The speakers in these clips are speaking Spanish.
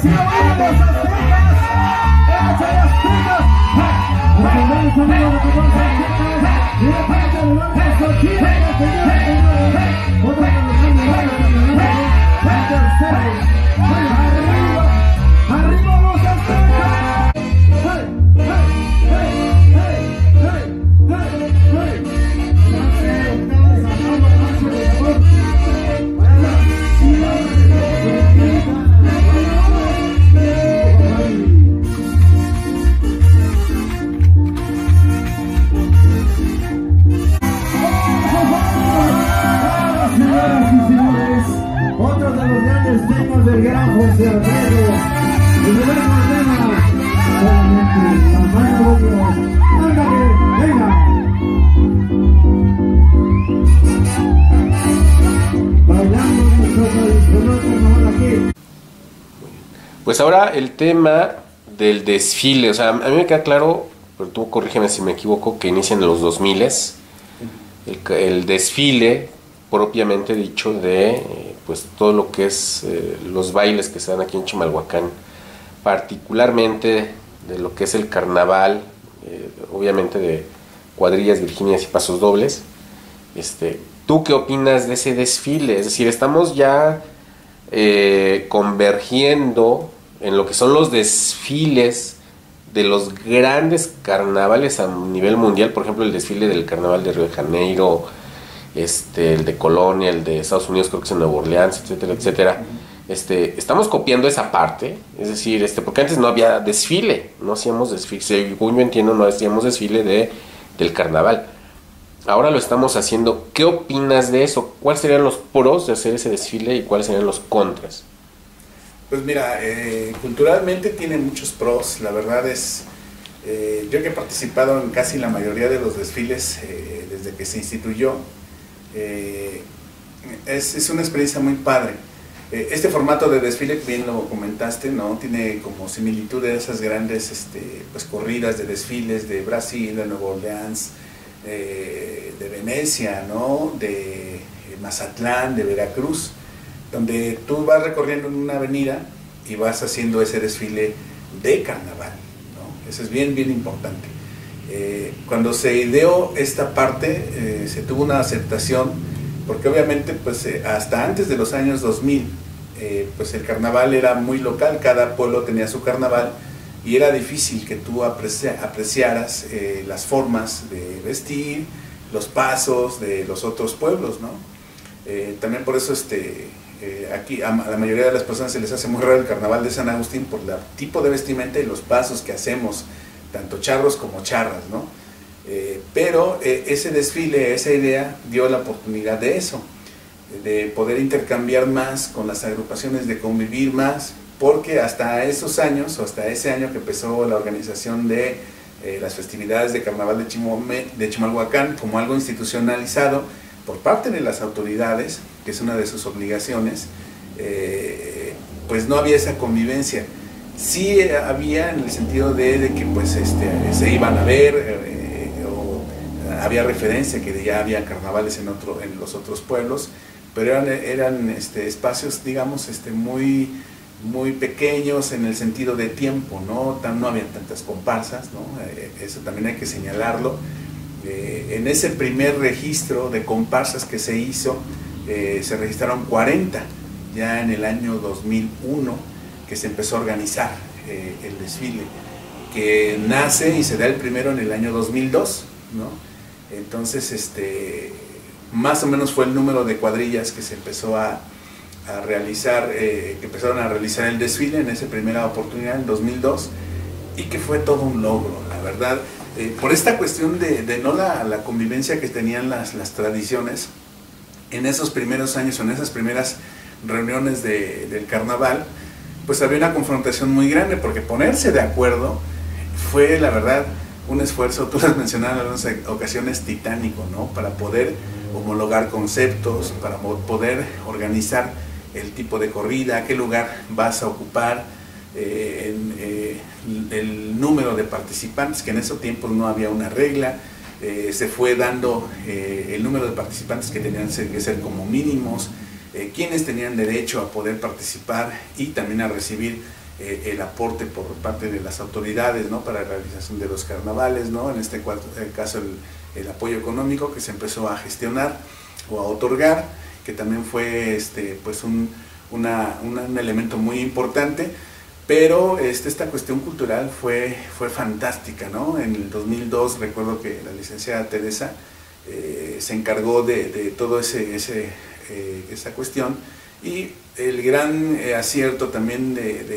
Pues ahora el tema del desfile, o sea, a mí me queda claro, pero tú corrígeme si me equivoco, que inician en los 2000 el desfile propiamente dicho de pues todo lo que es los bailes que se dan aquí en Chimalhuacán, particularmente de lo que es el carnaval, obviamente de cuadrillas, virginias y pasos dobles. ¿Tú qué opinas de ese desfile? Es decir, estamos ya convergiendo en lo que son los desfiles de los grandes carnavales a nivel mundial, por ejemplo el desfile del carnaval de Río de Janeiro, el de Colonia, el de Estados Unidos, creo que es en Nueva Orleans, etcétera, etcétera. Estamos copiando esa parte, es decir, porque antes no había desfile, no hacíamos desfile, según yo entiendo, no hacíamos desfile del carnaval. Ahora lo estamos haciendo. ¿Qué opinas de eso? ¿Cuáles serían los pros de hacer ese desfile y cuáles serían los contras? Pues mira, culturalmente tiene muchos pros. La verdad es, yo que he participado en casi la mayoría de los desfiles desde que se instituyó, es una experiencia muy padre. Este formato de desfile, bien lo comentaste, ¿no? Tiene como similitud de esas grandes pues, corridas de desfiles de Brasil, de Nueva Orleans, de Venecia, ¿no? De Mazatlán, de Veracruz, donde tú vas recorriendo en una avenida y vas haciendo ese desfile de carnaval, ¿no? Eso es bien, bien importante. Cuando se ideó esta parte, se tuvo una aceptación, porque obviamente pues, hasta antes de los años 2000, pues el carnaval era muy local, cada pueblo tenía su carnaval, y era difícil que tú apreciaras las formas de vestir, los pasos de los otros pueblos, ¿no? También por eso aquí a la mayoría de las personas se les hace muy raro el carnaval de San Agustín por el tipo de vestimenta y los pasos que hacemos, tanto charros como charras, ¿no? Pero ese desfile, esa idea dio la oportunidad de eso, de poder intercambiar más con las agrupaciones, de convivir más, porque hasta esos años, o hasta ese año que empezó la organización de las festividades de carnaval de Chimalhuacán como algo institucionalizado por parte de las autoridades, que es una de sus obligaciones, pues no había esa convivencia. Sí había en el sentido de que pues se iban a ver, o había referencia que ya había carnavales en los otros pueblos, pero eran espacios, digamos, muy pequeños en el sentido de tiempo, no había tantas comparsas, ¿no? Eso también hay que señalarlo. En ese primer registro de comparsas que se hizo, se registraron 40, ya en el año 2001, que se empezó a organizar el desfile, que nace y se da el primero en el año 2002, ¿no? Entonces, más o menos fue el número de cuadrillas que se empezó a realizar, que empezaron a realizar el desfile en esa primera oportunidad, en 2002, y que fue todo un logro, la verdad, por esta cuestión de no la convivencia que tenían las tradiciones en esos primeros años, o en esas primeras reuniones del carnaval, pues había una confrontación muy grande, porque ponerse de acuerdo fue, la verdad, un esfuerzo, tú lo has mencionado en algunas ocasiones, titánico, ¿no? Para poder homologar conceptos, para poder organizar el tipo de corrida, qué lugar vas a ocupar, el número de participantes, que en esos tiempos no había una regla, se fue dando el número de participantes que tenían que ser como mínimos, quienes tenían derecho a poder participar y también a recibir el aporte por parte de las autoridades, ¿no?, para la realización de los carnavales, ¿no?, en este caso el apoyo económico que se empezó a gestionar o a otorgar, que también fue pues un elemento muy importante. Pero esta cuestión cultural fue fantástica, ¿no? En el 2002 recuerdo que la licenciada Teresa se encargó de todo esa cuestión, y el gran acierto también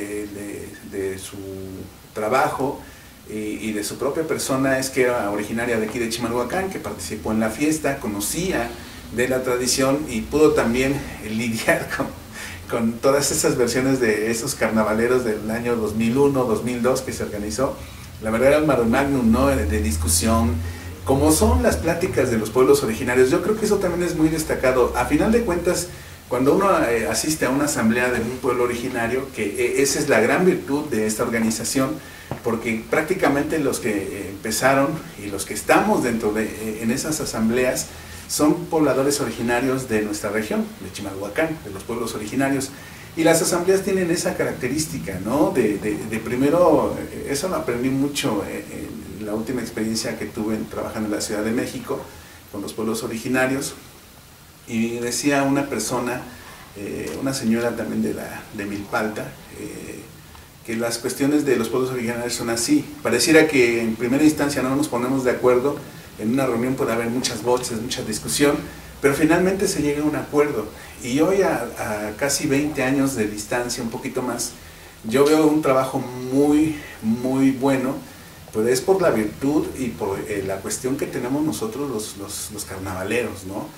de su trabajo y de su propia persona es que era originaria de aquí de Chimalhuacán, que participó en la fiesta, conocía de la tradición y pudo también lidiar con todas esas versiones de esos carnavaleros del año 2001, 2002 que se organizó. La verdad era un mare magnum, ¿no?, de discusión, como son las pláticas de los pueblos originarios. Yo creo que eso también es muy destacado. A final de cuentas, cuando uno asiste a una asamblea de un pueblo originario, que esa es la gran virtud de esta organización, porque prácticamente los que empezaron y los que estamos en esas asambleas son pobladores originarios de nuestra región, de Chimalhuacán, de los pueblos originarios. Y las asambleas tienen esa característica, ¿no? De primero, eso lo aprendí mucho en la última experiencia que tuve trabajando en la Ciudad de México, con los pueblos originarios. Y decía una persona, una señora también de Milpalta, que las cuestiones de los pueblos originarios son así. Pareciera que en primera instancia no nos ponemos de acuerdo, en una reunión puede haber muchas voces, mucha discusión, pero finalmente se llega a un acuerdo. Y hoy, a casi 20 años de distancia, un poquito más, yo veo un trabajo muy, muy bueno, pues es por la virtud y por la cuestión que tenemos nosotros los carnavaleros, ¿no?,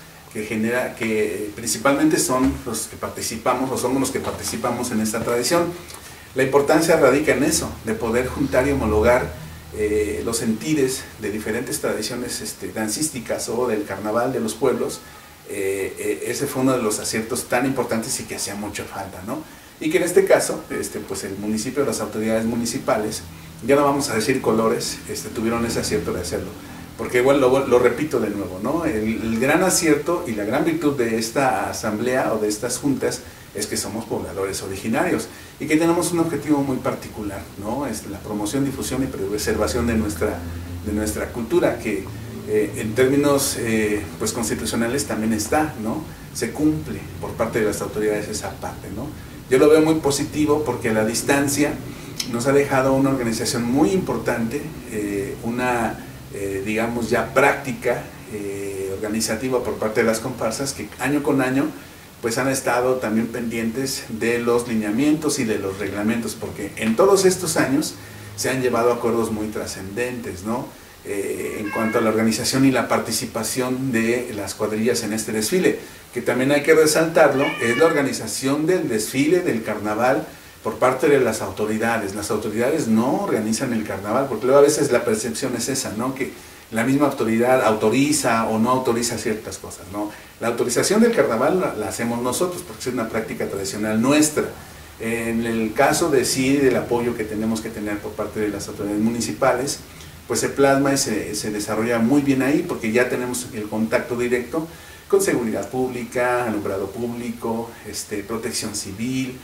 que principalmente son los que participamos, o somos los que participamos en esta tradición. La importancia radica en eso, de poder juntar y homologar los sentires de diferentes tradiciones dancísticas o del carnaval de los pueblos. Ese fue uno de los aciertos tan importantes y que hacía mucha falta, ¿no? Y que en este caso, pues el municipio, las autoridades municipales, ya no vamos a decir colores, tuvieron ese acierto de hacerlo. Porque igual lo repito de nuevo, ¿no? El gran acierto y la gran virtud de esta asamblea o de estas juntas es que somos pobladores originarios y que tenemos un objetivo muy particular, ¿no? La promoción, difusión y preservación de nuestra cultura, que en términos pues constitucionales también está, ¿no? Se cumple por parte de las autoridades esa parte, ¿no? Yo lo veo muy positivo porque a la distancia nos ha dejado una organización muy importante, digamos ya práctica, organizativa por parte de las comparsas, que año con año pues han estado también pendientes de los lineamientos y de los reglamentos, porque en todos estos años se han llevado acuerdos muy trascendentes, ¿no? En cuanto a la organización y la participación de las cuadrillas en este desfile, que también hay que resaltarlo, es la organización del desfile del carnaval por parte de las autoridades. Las autoridades no organizan el carnaval, porque luego a veces la percepción es esa, ¿no?, que la misma autoridad autoriza o no autoriza ciertas cosas, ¿no? La autorización del carnaval la hacemos nosotros, porque es una práctica tradicional nuestra. En el caso de sí, del apoyo que tenemos que tener por parte de las autoridades municipales, pues se plasma y se desarrolla muy bien ahí, porque ya tenemos el contacto directo con seguridad pública, alumbrado público, protección civil,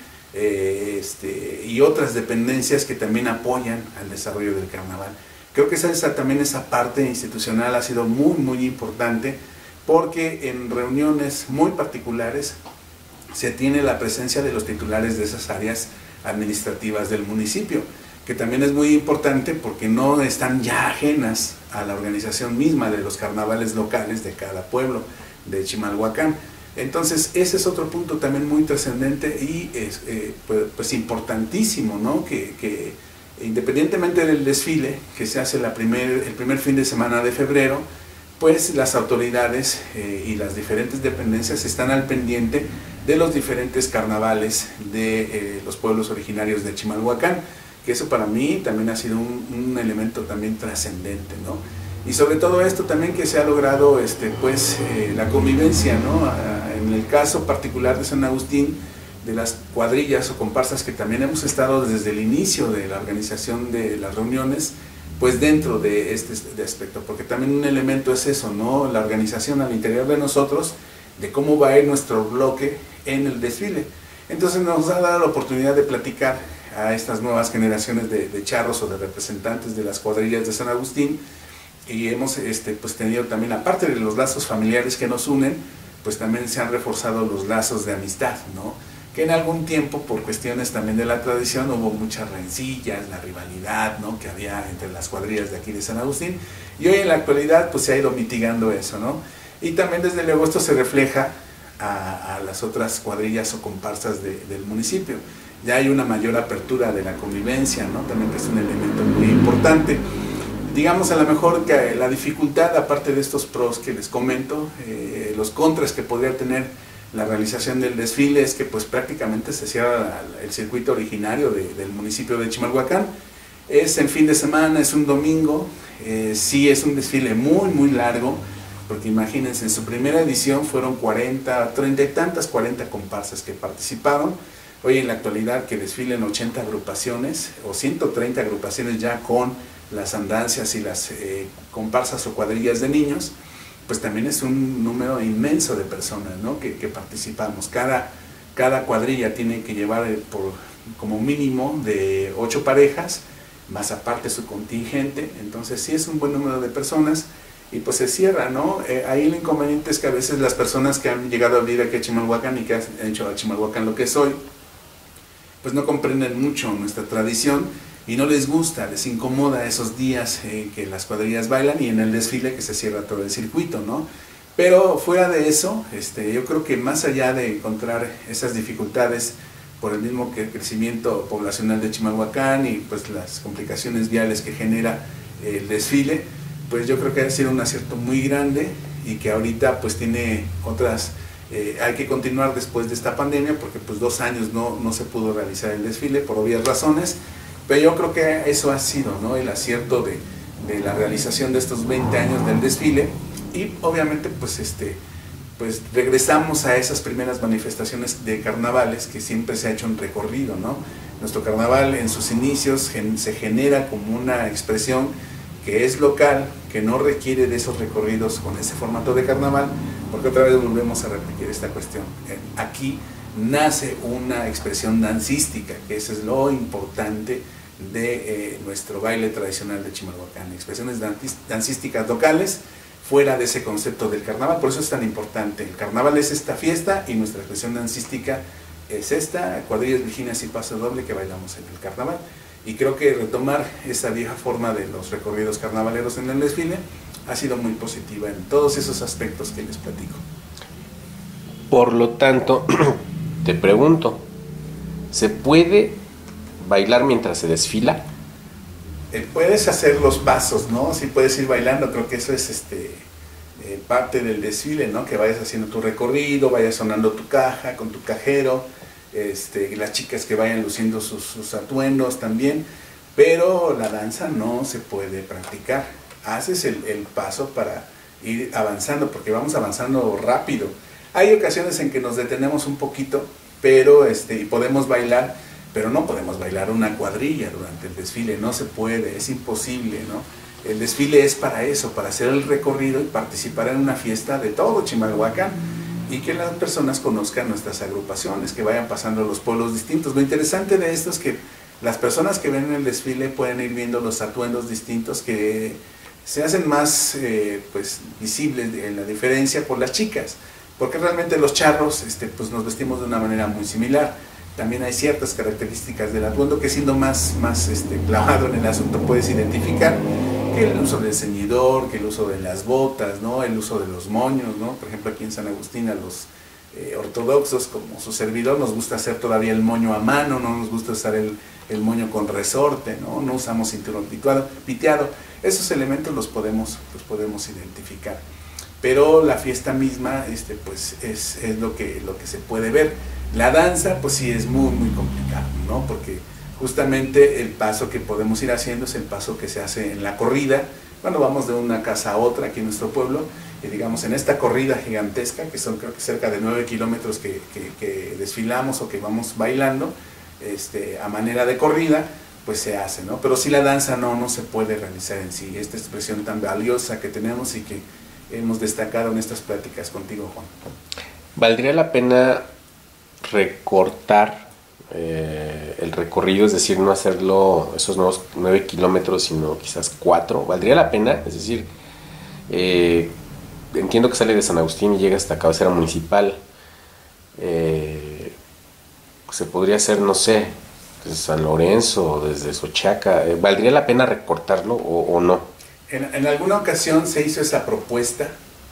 y otras dependencias que también apoyan al desarrollo del carnaval. Creo que también esa parte institucional ha sido muy, muy importante, porque en reuniones muy particulares se tiene la presencia de los titulares de esas áreas administrativas del municipio, que también es muy importante porque no están ya ajenas a la organización misma de los carnavales locales de cada pueblo de Chimalhuacán. Entonces ese es otro punto también muy trascendente y pues importantísimo, ¿no? Que independientemente del desfile que se hace el primer fin de semana de febrero, pues las autoridades y las diferentes dependencias están al pendiente de los diferentes carnavales de los pueblos originarios de Chimalhuacán, que eso para mí también ha sido un elemento también trascendente, ¿no? Y sobre todo esto también que se ha logrado la convivencia, ¿no? En el caso particular de San Agustín, de las cuadrillas o comparsas que también hemos estado desde el inicio de la organización de las reuniones, pues dentro de este aspecto, porque también un elemento es eso, ¿no? La organización al interior de nosotros, de cómo va a ir nuestro bloque en el desfile. Entonces nos ha dado la oportunidad de platicar a estas nuevas generaciones de charros o de representantes de las cuadrillas de San Agustín, y hemos pues tenido también, aparte de los lazos familiares que nos unen, pues también se han reforzado los lazos de amistad, ¿no? Que en algún tiempo, por cuestiones también de la tradición, hubo muchas rencillas, la rivalidad, ¿no?, que había entre las cuadrillas de aquí de San Agustín, y hoy en la actualidad pues se ha ido mitigando eso, ¿no? Y también desde luego esto se refleja a las otras cuadrillas o comparsas del municipio. Ya hay una mayor apertura de la convivencia, ¿no?, también, que es un elemento muy importante. Digamos, a lo mejor que la dificultad, aparte de estos pros que les comento, los contras que podría tener la realización del desfile, es que pues prácticamente se cierra el circuito originario del municipio de Chimalhuacán. Es en fin de semana, es un domingo, sí es un desfile muy muy largo, porque imagínense, en su primera edición fueron 30 y tantas, 40 comparsas que participaron. Hoy en la actualidad que desfilen 80 agrupaciones o 130 agrupaciones ya con las andancias y las comparsas o cuadrillas de niños, pues también es un número inmenso de personas, ¿no?, que participamos. Cada cuadrilla tiene que llevar como mínimo de 8 parejas, más aparte su contingente, entonces sí es un buen número de personas, y pues se cierra, ¿no? Ahí el inconveniente es que a veces las personas que han llegado a vivir aquí a Chimalhuacán y que han hecho a Chimalhuacán lo que es hoy, pues no comprenden mucho nuestra tradición, y no les gusta, les incomoda esos días que las cuadrillas bailan y en el desfile que se cierra todo el circuito, ¿no? Pero fuera de eso, yo creo que más allá de encontrar esas dificultades por el mismo crecimiento poblacional de Chimalhuacán y pues las complicaciones viales que genera el desfile, pues yo creo que ha sido un acierto muy grande, y que ahorita pues tiene otras, hay que continuar después de esta pandemia, porque pues 2 años no se pudo realizar el desfile por obvias razones. Pero yo creo que eso ha sido, ¿no?, el acierto de la realización de estos 20 años del desfile, y obviamente pues, pues regresamos a esas primeras manifestaciones de carnavales que siempre se ha hecho un recorrido, ¿no? Nuestro carnaval en sus inicios se genera como una expresión que es local, que no requiere de esos recorridos con ese formato de carnaval, porque otra vez volvemos a repetir esta cuestión. Aquí nace una expresión dancística, que eso es lo importante de nuestro baile tradicional de Chimalhuacán, expresiones dancísticas locales fuera de ese concepto del carnaval. Por eso es tan importante. El carnaval es esta fiesta y nuestra expresión dancística es esta, cuadrillas, virginias y paso doble que bailamos en el carnaval. Y creo que retomar esa vieja forma de los recorridos carnavaleros en el desfile ha sido muy positiva en todos esos aspectos que les platico. Por lo tanto, te pregunto, ¿se puede bailar mientras se desfila? Puedes hacer los pasos, ¿no? Sí, puedes ir bailando, creo que eso es parte del desfile, ¿no? Que vayas haciendo tu recorrido, vayas sonando tu caja con tu cajero, las chicas que vayan luciendo sus atuendos también, pero la danza no se puede practicar. Haces el paso para ir avanzando, porque vamos avanzando rápido. Hay ocasiones en que nos detenemos un poquito, pero y podemos bailar, pero no podemos bailar una cuadrilla durante el desfile, no se puede, es imposible, ¿no? El desfile es para eso, para hacer el recorrido y participar en una fiesta de todo Chimalhuacán, y que las personas conozcan nuestras agrupaciones, que vayan pasando los pueblos distintos. Lo interesante de esto es que las personas que ven el desfile pueden ir viendo los atuendos distintos, que se hacen más pues visibles en la diferencia por las chicas, porque realmente los charros pues nos vestimos de una manera muy similar. También hay ciertas características del atuendo que, siendo más clavado en el asunto, puedes identificar, que el uso del ceñidor, que el uso de las botas, ¿no?, el uso de los moños, ¿no? Por ejemplo, aquí en San Agustín, a los ortodoxos, como su servidor, nos gusta hacer todavía el moño a mano, no nos gusta usar el moño con resorte, ¿no? No usamos cinturón piteado. Esos elementos los podemos identificar. Pero la fiesta misma pues es lo que se puede ver. La danza pues sí es muy muy complicado, ¿no? Porque justamente el paso que podemos ir haciendo es el paso que se hace en la corrida, cuando vamos de una casa a otra aquí en nuestro pueblo, y digamos en esta corrida gigantesca, que son creo que cerca de 9 kilómetros que desfilamos o que vamos bailando, a manera de corrida, pues se hace, ¿no? Pero sí, la danza no se puede realizar en sí, esta expresión tan valiosa que tenemos y que hemos destacado en estas pláticas contigo, Juan. ¿Valdría la pena recortar el recorrido, es decir, no hacerlo esos nuevos 9 kilómetros, sino quizás 4, valdría la pena, es decir, entiendo que sale de San Agustín y llega hasta cabecera municipal, se podría hacer, no sé, desde San Lorenzo, desde Xochaca, ¿valdría la pena recortarlo o no? En alguna ocasión se hizo esa propuesta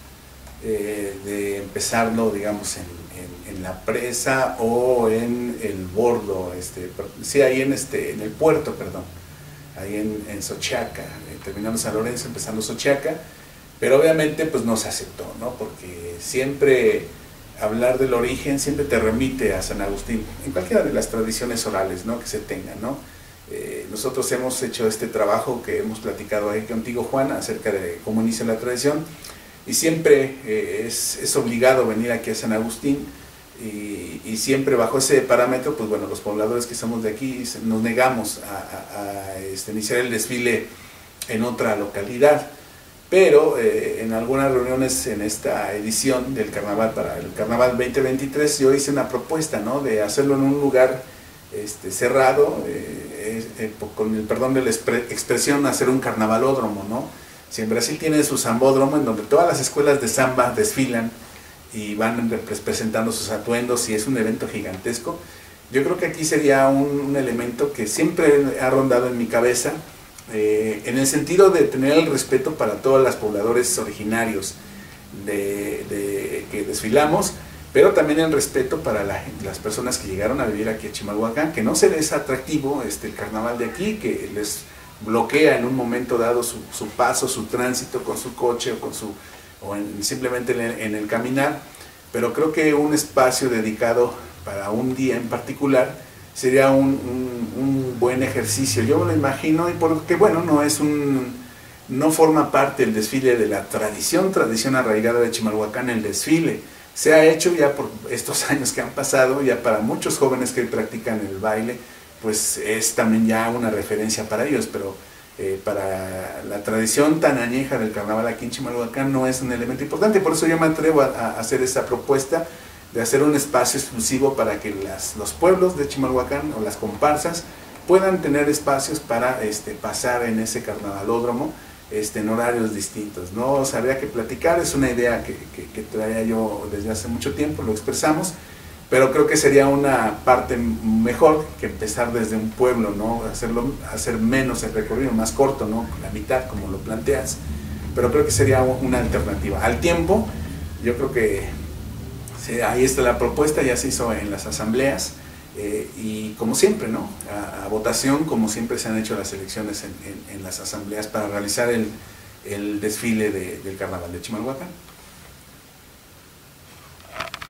de empezarlo, digamos, en la presa o en el bordo, sí, ahí en el puerto, perdón, ahí en Xochaca, terminando San Lorenzo, empezando Xochaca, pero obviamente pues no se aceptó, ¿no? Porque siempre hablar del origen siempre te remite a San Agustín, en cualquiera de las tradiciones orales, ¿no?, que se tengan, ¿no? Nosotros hemos hecho este trabajo que hemos platicado ahí contigo, Juan, acerca de cómo inicia la tradición, y siempre es obligado venir aquí a San Agustín, y siempre bajo ese parámetro, pues bueno, los pobladores que somos de aquí nos negamos a iniciar el desfile en otra localidad. Pero en algunas reuniones en esta edición del carnaval, para el carnaval 2023, yo hice una propuesta, ¿no?, de hacerlo en un lugar cerrado, con el perdón de la expresión, hacer un carnavalódromo, ¿no? Si en Brasil tiene su sambódromo, en donde todas las escuelas de samba desfilan y van presentando sus atuendos, y es un evento gigantesco, yo creo que aquí sería un elemento que siempre ha rondado en mi cabeza, en el sentido de tener el respeto para todos los pobladores originarios que desfilamos, pero también el respeto para las personas que llegaron a vivir aquí a Chimalhuacán, que no se les atractivo el carnaval de aquí, que les bloquea en un momento dado su paso, su tránsito con su coche o simplemente en el caminar. Pero creo que un espacio dedicado para un día en particular sería un buen ejercicio. Yo me lo imagino, y porque bueno, no forma parte del desfile de la tradición arraigada de Chimalhuacán. El desfile se ha hecho ya por estos años que han pasado, ya para muchos jóvenes que practican el baile, pues es también ya una referencia para ellos, pero para la tradición tan añeja del carnaval aquí en Chimalhuacán no es un elemento importante. Por eso yo me atrevo a hacer esta propuesta de hacer un espacio exclusivo para que los pueblos de Chimalhuacán o las comparsas puedan tener espacios para pasar en ese carnavalódromo en horarios distintos, ¿no? O sea, habría que platicar, es una idea que traía yo desde hace mucho tiempo, lo expresamos, pero creo que sería una parte mejor que empezar desde un pueblo, ¿no? Hacer menos el recorrido, más corto, ¿no? La mitad, como lo planteas, pero creo que sería una alternativa. Al tiempo, yo creo que sí, ahí está la propuesta, ya se hizo en las asambleas, y como siempre, ¿no?, a votación, como siempre se han hecho las elecciones en las asambleas para realizar el desfile del carnaval de Chimalhuacán.